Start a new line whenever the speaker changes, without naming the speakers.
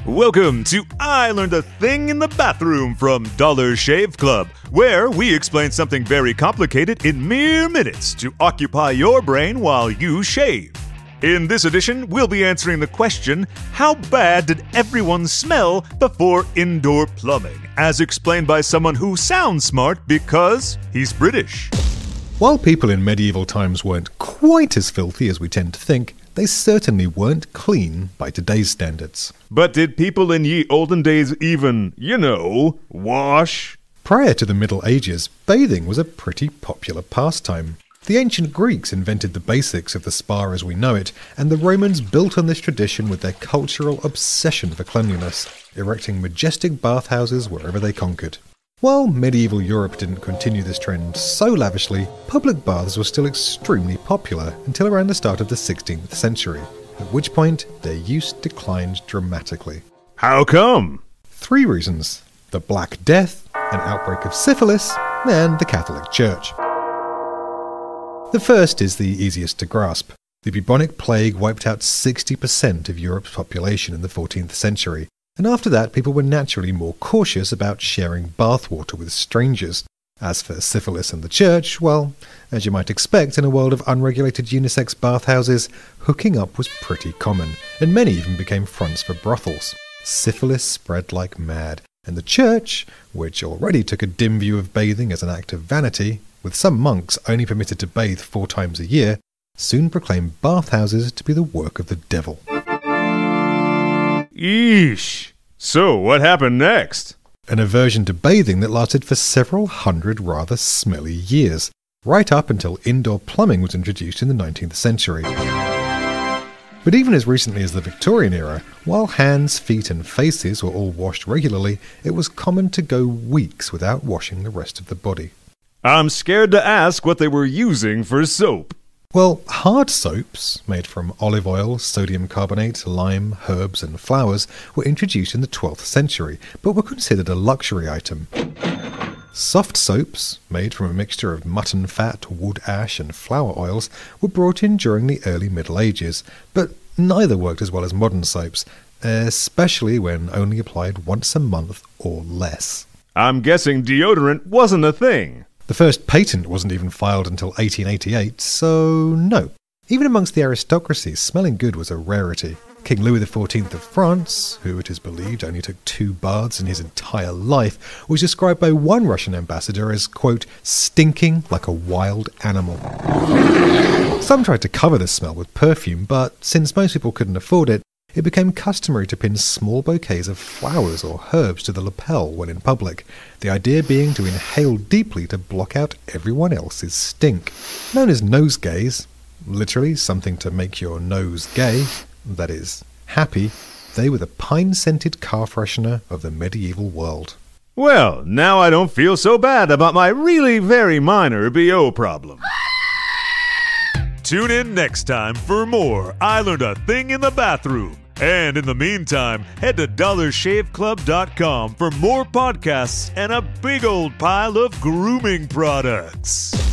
Welcome to I Learned a Thing in the Bathroom from Dollar Shave Club, where we explain something very complicated in mere minutes to occupy your brain while you shave. In this edition, we'll be answering the question, how bad did everyone smell before indoor plumbing? As explained by someone who sounds smart because he's British.
While people in medieval times weren't quite as filthy as we tend to think, they certainly weren't clean by today's standards.
But did people in ye olden days even, wash?
Prior to the Middle Ages, bathing was a pretty popular pastime. The ancient Greeks invented the basics of the spa as we know it, and the Romans built on this tradition with their cultural obsession for cleanliness, erecting majestic bathhouses wherever they conquered. While medieval Europe didn't continue this trend so lavishly, public baths were still extremely popular until around the start of the 16th century, at which point their use declined dramatically.
How come?
3 reasons: the Black Death, an outbreak of syphilis, and the Catholic Church. The first is the easiest to grasp. The bubonic plague wiped out 60% of Europe's population in the 14th century, and after that people were naturally more cautious about sharing bathwater with strangers. As for syphilis and the church, well, as you might expect in a world of unregulated unisex bathhouses, hooking up was pretty common, and many even became fronts for brothels. Syphilis spread like mad, and the church, which already took a dim view of bathing as an act of vanity, with some monks only permitted to bathe 4 times a year, soon proclaimed bathhouses to be the work of the devil.
Eesh. So what happened next?
An aversion to bathing that lasted for several hundred rather smelly years, right up until indoor plumbing was introduced in the 19th century. But even as recently as the Victorian era, while hands, feet and faces were all washed regularly, it was common to go weeks without washing the rest of the body.
I'm scared to ask what they were using for soap.
Well, hard soaps, made from olive oil, sodium carbonate, lime, herbs and flowers, were introduced in the 12th century, but were considered a luxury item. Soft soaps, made from a mixture of mutton fat, wood ash and flower oils, were brought in during the early Middle Ages, but neither worked as well as modern soaps, especially when only applied once a month or less.
I'm guessing deodorant wasn't a thing.
The first patent wasn't even filed until 1888, so no. Even amongst the aristocracy, smelling good was a rarity. King Louis XIV of France, who it is believed only took 2 baths in his entire life, was described by one Russian ambassador as, quote, stinking like a wild animal. Some tried to cover the smell with perfume, but since most people couldn't afford it, it became customary to pin small bouquets of flowers or herbs to the lapel when in public, the idea being to inhale deeply to block out everyone else's stink. Known as nosegays, literally something to make your nose gay, that is, happy, they were the pine-scented car freshener of the medieval world.
Well, now I don't feel so bad about my really very minor BO problem. Tune in next time for more I Learned a Thing in the Bathroom. And in the meantime, head to dollarshaveclub.com for more podcasts and a big old pile of grooming products.